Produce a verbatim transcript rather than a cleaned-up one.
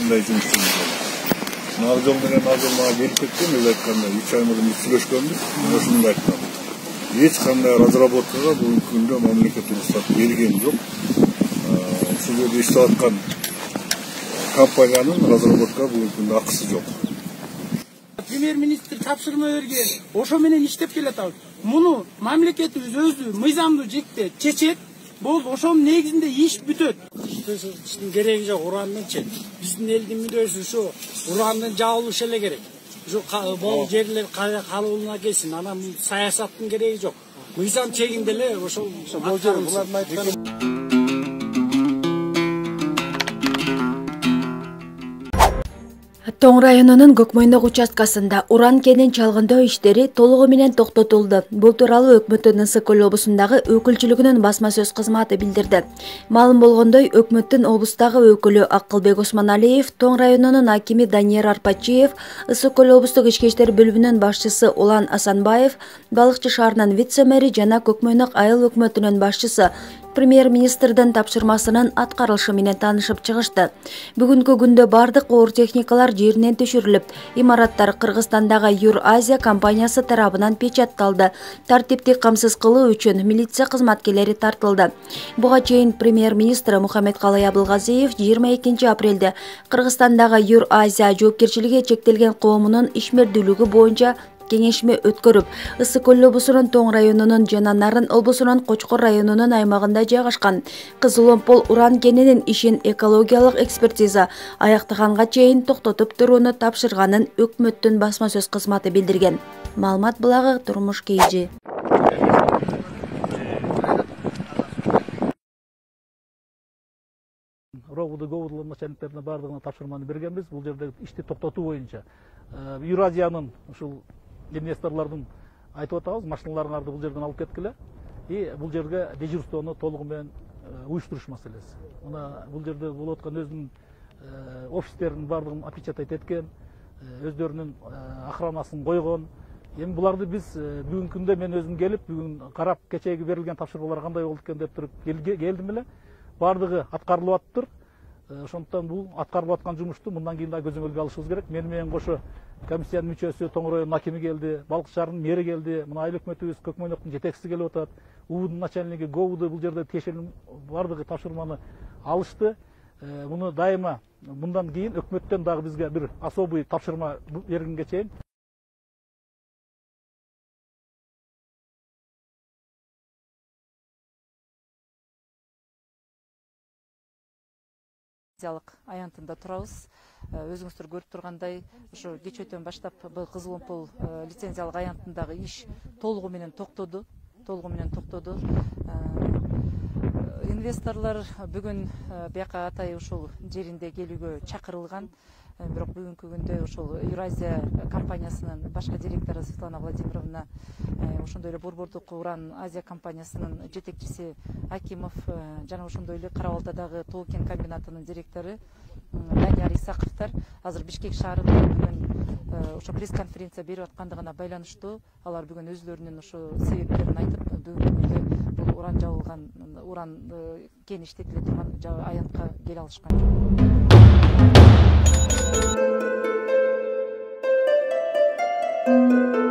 ушундай жумуш жүргүзөт. Ал жол менен азыр мага келип кеткен, өз айтканда үч ай мурун сүйлөшкөнбүз. Ошондой айткам. Эч кандай разработкага бүгүнкү күндө мамлекет уруксат берген жок. Ушул жерде иштеп аткан компаниянын разработка бүгүнкү күндө акысы жок. Премьер-министр тапшырма берген, ошо менен иштеп келатабыз. Муну мамлекетибиз өзү мыйзамдуу жекте чечет, болду, ошонун негизинде иш бүтөт. Иштин кереги жок, ураннынчы. Биздин элдин мүдөөсү ушу урандын жабылышы эле керек. Ушу бул жерлер калыбына келсин, анан саясаттын кереги жок. Мыйзам чегинде эле ошол бул жер булардын айтканы. Тоң районунун Көкмойнок участкасында уран кенин чалгындоо иштери толугу менен токтотулду. Бул тууралуу өкмөттүн Ысык Көл облусундагы өкүлчүлүгүнүн басма сөз кызматы билдирди. Маалым болгондой, өкмөттүн облустагы өкүлү Акылбек Осмоналиев, Тоң районунун акими Данияр Арпачиев, Ысык Көл облустук ички иштер бөлүмүнүн башчысы Улан Асанбаев, Балыкчы шаарынын вице-мэри жана Көкмойнок айыл өкмөтүнүн башчысы Премьер-министрдин тапшырмасынын аткарылышы менен таанышып чыгышты. Бүгүнкү күндө бардык оор техникалар жеринен түшүрүлүп, имараттар Кыргызстандагы Юр-Азия компаниясы тарабынан печатталды. Тартипти камсыз кылуу үчүн милиция кызматкерлери тартылды. Буга чейин премьер-министр Мухаммедкалый Абылгазиев жыйырма экинчи апрелде Кыргызстандагы Юр-Азия жоопкерчилиги чектелген коомунун ишмердүүлүгү боюнча кеңешме өткөрүп, Ысык Көл облусунун Тоң районунун жана Нарын облусунун Кочкор районунун аймагында жайгашкан Кызыл-Омпол уран кенинин ишин экологиялык экспертиза аяктаганга чейин токтотуп турууну тапшырганын өкмөттүн басма сөз кызматы билдирген. Маалымат булагы Турмуш Кейжи. Ровуду Говуду начальниктерине бардыгына тапшырманы бергенбиз. Бул жерде ишти токтотуу боюнча Юразиянын ушул инвесторлордун айтып атабыз, машиналарыңарды бул жерден алып кеткиле. И бул жерге дежурствону толугу менен уюштуруш маселеси. Мына бул жерде болуп аткан өзүнүн офистеринин бардыгын опечатать эткен, өздөрүнүн охранасын койгон. Эми буларды биз бүгүнкү күндө мен өзүм келип, бүгүн карап кечеги берилген тапшырмалар кандай болду экен деп туруп келдим эле. Бардыгы аткарылып атыптыр. Ошондуктан бул аткарылып аткан жумушту мындан кийин да көзөмөлгө алышыбыз керек. Мени менен кошо комиссиянын мүчөсү, Тоң районунун акими келди, Балыкчы шаарынын мэри келди, мына айыл өкмөтүбүз Көкмойноктун жетекчиси келип атат. Убудун начальниги, Говуду бул жерде тиешелүү бардыгы тапшырманы алышты. Муну дайыма мындан кийин өкмөттөн дагы бизге бир особый тапшырма бергенге чейин аянтында турабыз. Өзүңүздөр көрүп тургандай, ошо кечөөтөн баштап бул Кызыл-Омпол лицензиялык аянтындагы иш толугу менен токтоду. Толугу менен токтоду. Инвесторлор бүгүн бияка атай ушул жеринде келүүгө чакырылган. Бирок бүгүнкү күндө ошол Юразия компаниясынын башкы директору Светлана Владимировна, ошондой эле Борбордук уран Азия компаниясынын жетекчиси Акимов жана ошондой эле Кара Балтадагы тоо кен комбинатынын директору Данияр Исаковтар азыр Бишкек шаарында бүгүн ошо пресс-конференция берип аткандыгына байланыштуу алар бүгүн өзлөрүнүн ошо себептерин айтып, бүгүнкү күндө бул уран жабылган, уран кен иштетиле турган аянтка келе алышкан жок.